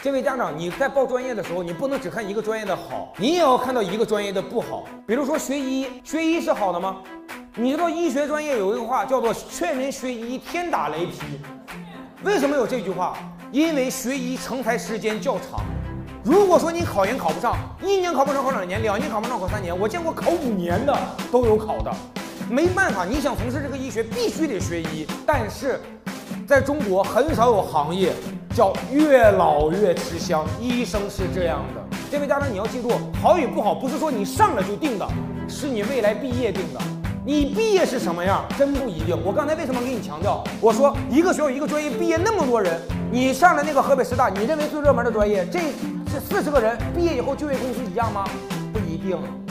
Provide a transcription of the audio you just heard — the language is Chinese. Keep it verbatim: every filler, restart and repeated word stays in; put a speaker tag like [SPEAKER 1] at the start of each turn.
[SPEAKER 1] 这位家长，你在报专业的时候，你不能只看一个专业的好，你也要看到一个专业的不好。比如说学医，学医是好的吗？你知道医学专业有一个话叫做“劝人学医，天打雷劈”。为什么有这句话？因为学医成才时间较长。如果说你考研考不上，一年考不上考两年，两年考不上考三年，我见过考五年的都有考的。没办法，你想从事这个医学，必须得学医。但是，在中国很少有行业叫越老越吃香，医生是这样的。这位家长，你要记住，好与不好不是说你上来就定的，是你未来毕业定的。你毕业是什么样，真不一定。我刚才为什么给你强调？我说一个学校一个专业毕业那么多人，你上了那个河北师大，你认为最热门的专业，这这四十个人毕业以后就业工资一样吗？不一定。